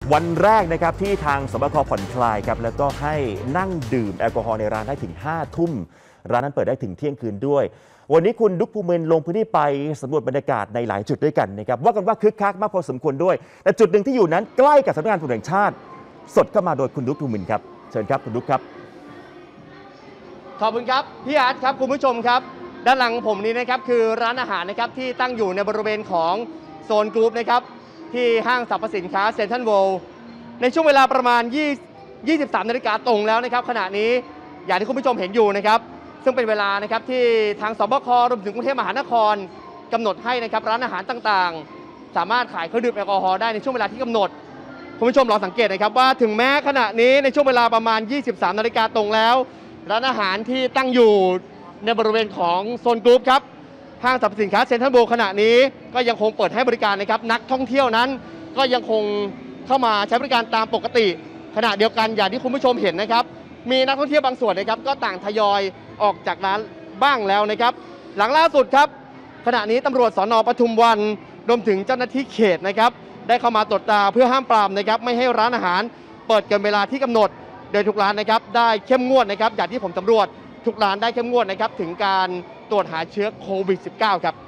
วันแรกนะครับที่ทางสบคผ่อนคลายครับแล้วก็ให้นั่งดื่มแอลกอฮอล์ในร้านได้ถึง5 ทุ่มร้านนั้นเปิดได้ถึงเที่ยงคืนด้วยวันนี้คุณดุ๊กภูมินทร์ลงพื้นที่ไปสำรวจบรรยากาศในหลายจุดด้วยกันนะครับว่ากันว่าคึกคักมากพอสมควรด้วยแต่จุดหนึ่งที่อยู่นั้นใกล้กับสำนักงานตำรวจแห่งชาติสดเข้ามาโดยคุณดุ๊กภูมินทร์ครับเชิญครับคุณดุ๊กครับขอบคุณครับพี่อาร์ตครับคุณผู้ชมครับด้านหลังผมนี้นะครับคือร้านอาหารนะครับที่ตั้งอยู่ในบริเวณของโซนกรุ๊ปนะครับที่ห้างสรรพสินค้าเซ็นทรัลเวิลด์ในช่วงเวลาประมาณ23 นาฬิกาตรงแล้วนะครับขณะนี้อย่างที่คุณผู้ชมเห็นอยู่นะครับซึ่งเป็นเวลานะครับที่ทางสบครวมถึงกรุงเทพมหานครกำหนดให้นะครับร้านอาหารต่างๆสามารถขายเครื่องดื่มแอลกอฮอล์ได้ในช่วงเวลาที่กำหนดคุณผู้ชมลองสังเกตนะครับว่าถึงแม้ขณะนี้ในช่วงเวลาประมาณ23 นาฬิกาตรงแล้วร้านอาหารที่ตั้งอยู่ในบริเวณของโซนกรุ๊ปครับห้างสรรพสินค้าเซ็นทรัลเวิลด์ขณะนี้ก็ยังคงเปิดให้บริการนะครับนักท่องเที่ยวนั้นก็ยังคงเข้ามาใช้บริการตามปกติขณะเดียวกันอย่างที่คุณผู้ชมเห็นนะครับมีนักท่องเที่ยวบางส่วนนะครับก็ต่างทยอยออกจากร้านบ้างแล้วนะครับหลังล่าสุดครับขณะนี้ตำรวจสน.ปทุมวันรวมถึงเจ้าหน้าที่เขตนะครับได้เข้ามาตรวจตราเพื่อห้ามปรามนะครับไม่ให้ร้านอาหารเปิดเกินเวลาที่กำหนดโดยทุกร้านนะครับได้เข้มงวดนะครับอย่างที่ผมสำรวจทุกร้านได้เข้มงวดนะครับถึงการตรวจหาเชื้อโควิด -19 ครับ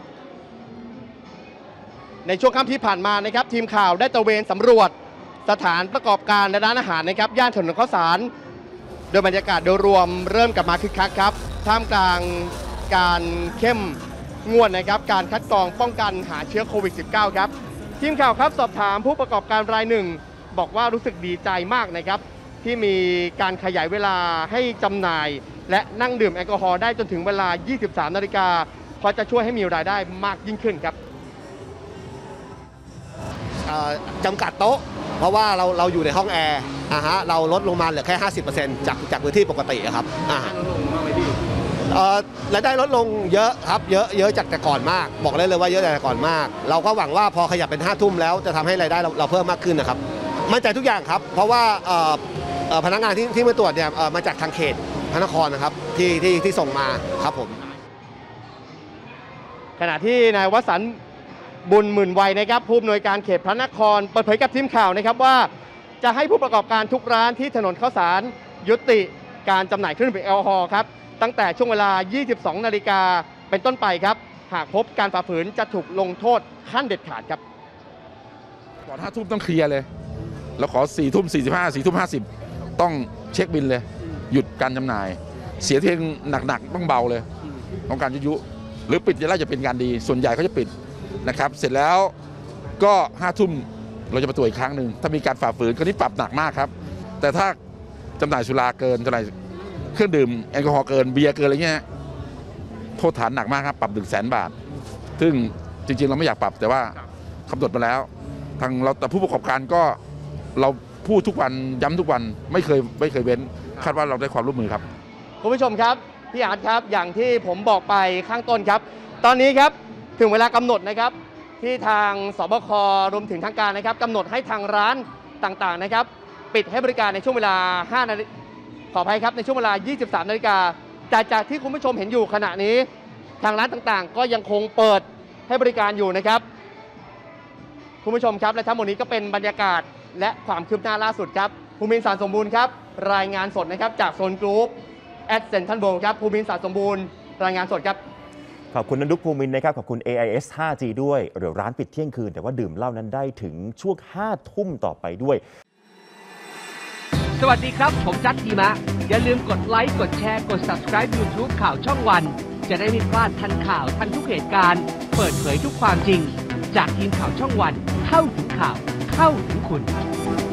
ในช่วงค่ำที่ผ่านมานะครับทีมข่าวได้ตระเวนสำรวจสถานประกอบการและร้านอาหารนะครับย่านถนนข้าวสารโดยบรรยากาศโดยรวมเริ่มกลับมาคึกคักครับท่ามกลางการเข้มงวดนะครับการคัดกรองป้องกันหาเชื้อโควิด -19 ครับทีมข่าวครับสอบถามผู้ประกอบการรายหนึ่งบอกว่ารู้สึกดีใจมากนะครับที่มีการขยายเวลาให้จำหน่ายและนั่งดื่มแอลกอฮอล์ได้จนถึงเวลา 23 นาฬิกาเพราะจะช่วยให้มีรายได้มากยิ่งขึ้นครับจำกัดโต๊ะเพราะว่าเราอยู่ในห้องแอร์เราลดลงมาเหลือแค่ 50% จากพื้นที่ปกติครับลดลงมากไหมพี่รายได้ลดลงเยอะครับเยอะจากแต่ก่อนมากบอกเลยว่าเยอะจากแต่ก่อนมากเราก็หวังว่าพอขยับเป็น5 ทุ่มแล้วจะทำให้รายได้เราเพิ่มมากขึ้นนะครับมั่นใจทุกอย่างครับเพราะว่าพนักงานที่มาตรวจเนี่ยมาจากทางเขตพระนครนะครับที่ส่งมาครับผมขณะที่นายวสันต์บุญหมื่นวัยนะครับผู้อำนวยการเขตพระนครเปิดเผยกับทีมข่าวนะครับว่าจะให้ผู้ประกอบการทุกร้านที่ถนนข้าวสารยุติการจำหน่ายเครื่องดื่มแอลกอฮอล์ครับตั้งแต่ช่วงเวลา 22 นาฬิกาเป็นต้นไปครับหากพบการฝ่าฝืนจะถูกลงโทษขั้นเด็ดขาดครับก่อน5 ทุ่มต้องเคลียร์เลยแล้วขอ4 ทุ่ม 45 4 ทุ่ม 50ต้องเช็คบิลเลยหยุดการจำหน่ายเสียเทียงหนักๆต้องเบาเลยต้องการยุหรือปิดจะเป็นการดีส่วนใหญ่เขาจะปิดนะครับเสร็จแล้วก็5 ทุ่มเราจะมาตรวจอีกครั้งหนึ่งถ้ามีการฝ่าฝืนก็นี่ปรับหนักมากครับแต่ถ้าจำหน่ายสุราเกินจำหน่ายเครื่องดื่มแอลกอฮอล์เกินเบียร์เกินอะไรเงี้ยโทษฐานหนักมากครับปรับ100,000 บาทซึ่งจริงๆเราไม่อยากปรับแต่ว่ากำหนดมาแล้วทางเราแต่ผู้ประกอบการก็เราพูดทุกวันย้ำทุกวันไม่เคยเว้นคาดว่าเราได้ความร่วมมือครับคุณผู้ชมครับพี่อาร์ตครับอย่างที่ผมบอกไปข้างต้นครับตอนนี้ครับถึงเวลากำหนดนะครับที่ทางสบครวมถึงทางการนะครับกำหนดให้ทางร้านต่างๆนะครับปิดให้บริการในช่วงเวลา5 นาฬิกาขออภัยครับในช่วงเวลา 23 นาฬิกาแต่จากที่คุณผู้ชมเห็นอยู่ขณะนี้ทางร้านต่างๆก็ยังคงเปิดให้บริการอยู่นะครับคุณผู้ชมครับและทั้งหมดนี้ก็เป็นบรรยากาศและความคืบหน้าล่าสุดครับภูมินทร์ สารสมบูรณ์ครับรายงานสดนะครับจากโซนกรุ๊ปเซ็นทรัลเวิลด์ครับภูมินทร์ สารสมบูรณ์รายงานสดครับขอบคุณนันดุกภูมินทร์นะครับขอบคุณ AIS 5G ด้วยเดี๋ยวร้านปิดเที่ยงคืนแต่ว่าดื่มเหล้านั้นได้ถึงช่วง5 ทุ่มต่อไปด้วยสวัสดีครับผมจัดทีมะอย่าลืมกดไลค์กดแชร์กด Subscribe YouTube ข่าวช่องวันจะได้ไม่พลาดทันข่าวทันทุกเหตุการณ์เปิดเผยทุกความจริงจากทีมข่าวช่องวันเข้าถึงข่าวเข้าถึงคุณ